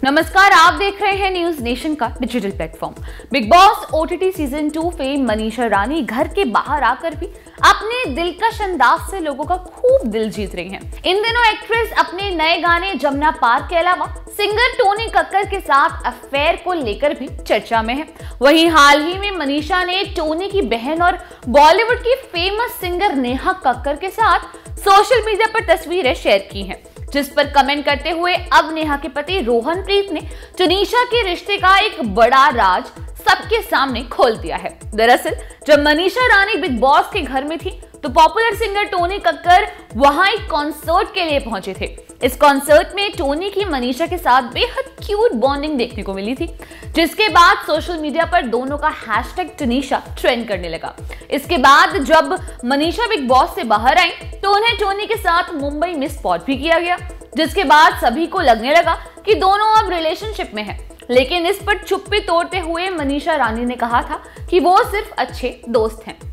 नमस्कार, आप देख रहे हैं न्यूज नेशन का digital platform. Bigg Boss OTT season 2 fame Manisha Rani घर के बाहर आकर भी अपने दिलकश अंदाज से लोगों का खूब दिल जीत रही हैं। इन दिनों एक्ट्रेस अपने नए गाने जमुना पार के अलावा सिंगर टोनी कक्कर के साथ अफेयर को लेकर भी चर्चा में है। वहीं हाल ही में मनीषा ने टोनी की बहन और बॉलीवुड की फेमस सिंगर नेहा कक्कर के साथ सोशल मीडिया पर तस्वीरें शेयर की हैं, जिस पर कमेंट करते हुए अब नेहा के पति रोहनप्रीत ने टुनीशा के रिश्ते का एक बड़ा राज सबके सामने खोल दिया है। दरअसल जब मनीषा रानी बिग बॉस के घर में थी तो पॉपुलर सिंगर टोनी कक्कर वहां एक कॉन्सर्ट के लिए पहुंचे थे। इस कॉन्सर्ट में टोनी की मनीषा के साथ बेहद क्यूट बॉन्डिंग देखने को मिली थी, जिसके बाद सोशल मीडिया पर दोनों का हैशटैग टुनीशा ट्रेंड करने लगा। इसके बाद जब मनीषा बिग बॉस से बाहर आई तो उन्हें टोनी के साथ मुंबई में स्पॉट भी किया गया, जिसके बाद सभी को लगने लगा कि दोनों अब रिलेशनशिप में हैं। लेकिन इस पर चुप्पी तोड़ते हुए मनीषा रानी ने कहा था कि वो सिर्फ अच्छे दोस्त हैं।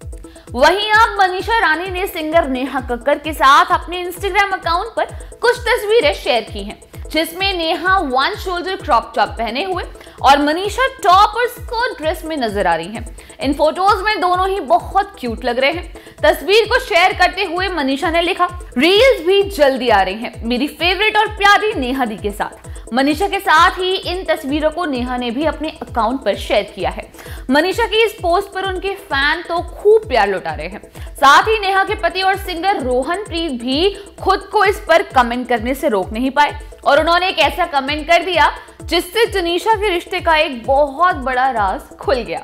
वहीं अब मनीषा रानी ने सिंगर नेहा कक्कर के साथ अपने इंस्टाग्राम अकाउंट पर कुछ तस्वीरें शेयर की हैं, जिसमें Neha one shoulder crop top पहने हुए और मनीषा टॉप और स्कर्ट ड्रेस में नजर आ रही हैं। इन फोटोज में दोनों ही बहुत क्यूट लग रहे हैं। तस्वीर को शेयर करते हुए मनीषा ने लिखा, रील्स भी जल्दी आ रही हैं मेरी फेवरेट और प्यारी नेहा दी के साथ। मनीषा के साथ ही इन तस्वीरों को नेहा ने भी अपने अकाउंट पर शेयर किया है। मनीषा की इस पोस्ट पर उनके फैन तो खूब प्यार लौटा रहे हैं। साथ ही नेहा के पति और सिंगर रोहनप्रीत भी खुद को इस पर कमेंट करने से रोक नहीं पाए और उन्होंने एक ऐसा कमेंट कर दिया जिससे टुनीशा के रिश्ते का एक बहुत बड़ा राज खुल गया।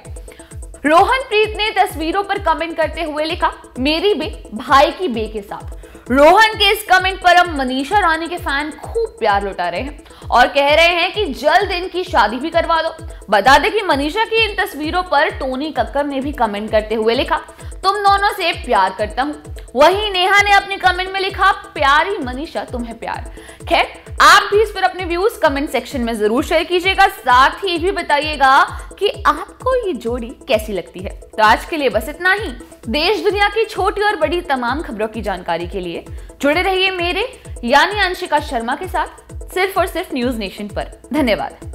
रोहनप्रीत ने तस्वीरों पर कमेंट करते हुए लिखा, मेरी बे भाई की बे के साथ। रोहन के इस कमेंट पर अब मनीषा रानी के फैन खूब प्यार लौटा रहे हैं और कह रहे हैं कि जल्द इनकी शादी भी करवा दो। बता दें कि मनीषा की इन तस्वीरों पर टोनी कक्कर ने भी कमेंट करते हुए लिखा, तुम दोनों से प्यार करता हूं। वहीं नेहा ने अपने कमेंट में लिखा, प्यारी मनीषा तुम्हें प्यार। खैर, आप भी इस पर अपने व्यूज कमेंट सेक्शन में जरूर शेयर कीजिएगा। साथ ही भी बताइएगा कि आपको ये जोड़ी कैसी लगती है। तो आज के लिए बस इतना ही। देश दुनिया की छोटी और बड़ी तमाम खबरों की जानकारी के लिए जुड़े रहिए मेरे यानी अंशिका शर्मा के साथ सिर्फ और सिर्फ न्यूज नेशन पर। धन्यवाद।